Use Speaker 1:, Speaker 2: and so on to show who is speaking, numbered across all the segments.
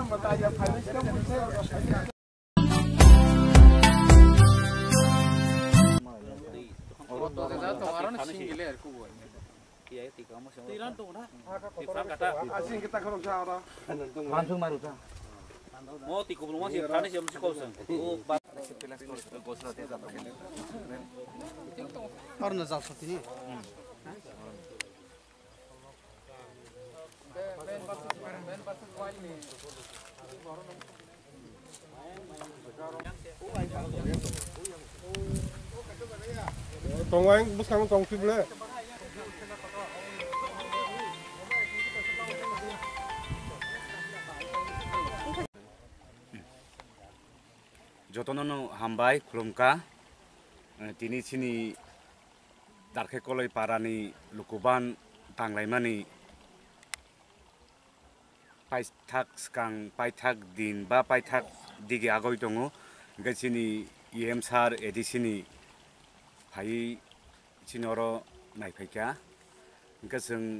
Speaker 1: Tong anh bus kang tong phim le.
Speaker 2: Jotono hambai kulumka tini sini Darkai koloi parani lukuban tanglaimani paithak skang paithak din ba paithak digi agoi tongo ga sini EM sar edi sini pai sinoro naiphaika ga जों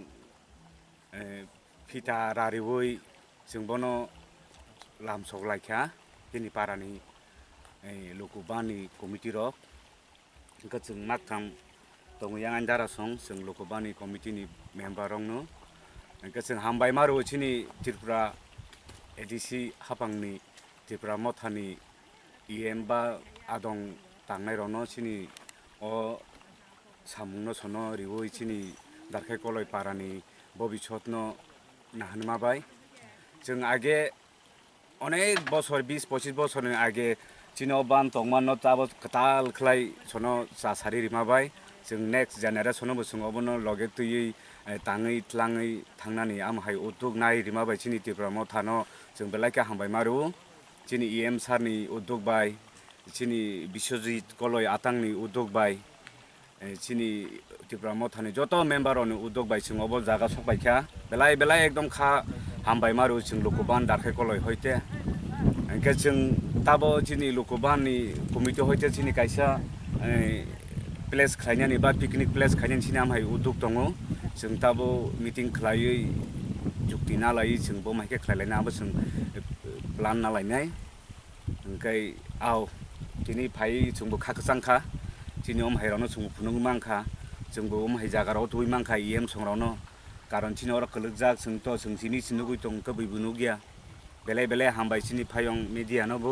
Speaker 2: pita rariwoi जों bono lamsoklaika tini parani lokubani komiti rok ga जों maktam tongo yang andara song जों lokubani komiti ni member rong no ga जों hambai maru chini Tripura EDC hapangni Tripura mothani EM ba adong tangnai rono chini o samungno sono riwoi chini Darkai koloi parani bobishotno nahanma bai जों आगे अनेक बছर 20-25 बছरनि आगे चिनो बान तंगमानो ताबो कताल खलाय सोनो सासारि रिमाबाय जों नेक्स्ट जेनेरेशन बोसोङाव बोनो लगे तुयै ताङै tlangै थांनानै आमहाय उद्योग नाय रिमाबाय चिनि Tripura मोथानो जों बेलायके हामबाय मारु चिनि EM सारनि उद्योग बाय चिनि बिश्वजित koloi आतांनि उद्योग बाय चिनि Tripura मोथानि जत मेम्बारनि उद्योग बाय जों अबो जागा सकबायखा बेलाय एकदम खा हामबाय मारु जों लोकबान Darkai koloi होयते के जों ताबो चिनि लोकबाननि कमिटि होयते चिनि कायसा प्लेस खायनानि बा पिकनिक प्लेस खायनानि चिनि आमहाय उद्योग दङ जों ताबो मिटिं खालायै जुक्ति ना लायै जों बो मायके खालायनाबो जों प्लान ना लायनाय ओंखाय आव दिनै फाय जोंबो खाखसांखा चिनि अमहायरावनो जों फुनुं मांखा जोंबो अमहाय जागाराव तुय मांखा EM संरावनो कारण चिनि अर कलजाक जोंथ जों चिनि सिनुगै दं कबैबुनु गया बेलाय हामबाय चिनि फायं मिडियानोबो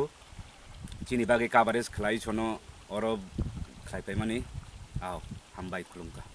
Speaker 2: चिनि बागै कभारेज खालाय सनो अर खायफाय माने आव हामबाय खुलुमका।